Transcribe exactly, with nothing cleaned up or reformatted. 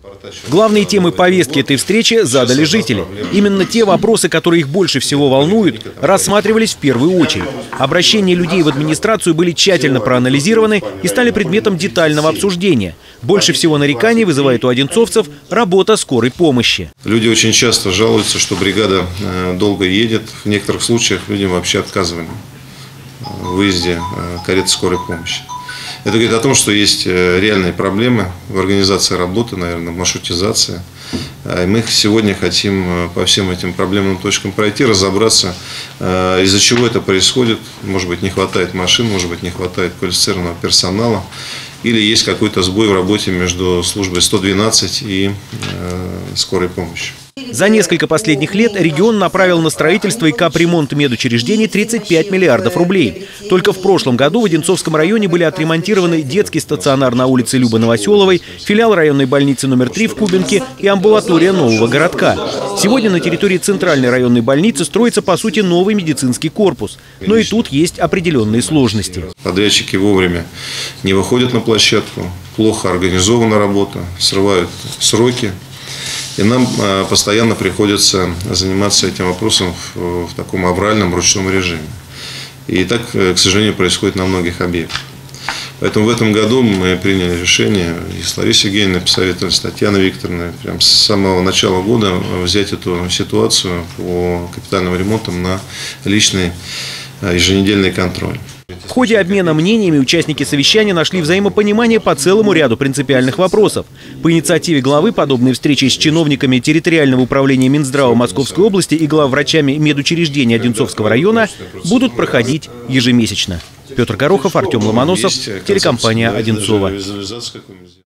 Главные темы повестки этой встречи задали жители. Именно те вопросы, которые их больше всего волнуют, рассматривались в первую очередь. Обращения людей в администрацию были тщательно проанализированы и стали предметом детального обсуждения. Больше всего нареканий вызывает у одинцовцев работа скорой помощи. Люди очень часто жалуются, что бригада долго едет. В некоторых случаях людям вообще отказывали в выезде кареты скорой помощи. Это говорит о том, что есть реальные проблемы в организации работы, наверное, в маршрутизации. И мы сегодня хотим по всем этим проблемным точкам пройти, разобраться, из-за чего это происходит. Может быть, не хватает машин, может быть, не хватает квалифицированного персонала. Или есть какой-то сбой в работе между службой сто двенадцать и э, скорой помощью. За несколько последних лет регион направил на строительство и капремонт медучреждений тридцать пять миллиардов рублей. Только в прошлом году в Одинцовском районе были отремонтированы детский стационар на улице Любы Новоселовой, филиал районной больницы номер три в Кубинке и амбулатория нового городка. Сегодня на территории центральной районной больницы строится, по сути, новый медицинский корпус. Но и тут есть определенные сложности. Подрядчики вовремя не выходят на площадку, плохо организована работа, срывают сроки. И нам постоянно приходится заниматься этим вопросом в, в таком авральном ручном режиме. И так, к сожалению, происходит на многих объектах. Поэтому в этом году мы приняли решение, и с Ларисой Евгеньевной посоветовались, с Татьяной Викторовной, прям с самого начала года взять эту ситуацию по капитальным ремонтам на личный еженедельный контроль. В ходе обмена мнениями участники совещания нашли взаимопонимание по целому ряду принципиальных вопросов. По инициативе главы подобные встречи с чиновниками территориального управления Минздрава Московской области и главврачами медучреждений Одинцовского района будут проходить ежемесячно. Петр Горохов, Артем Ломоносов, телекомпания «Одинцово».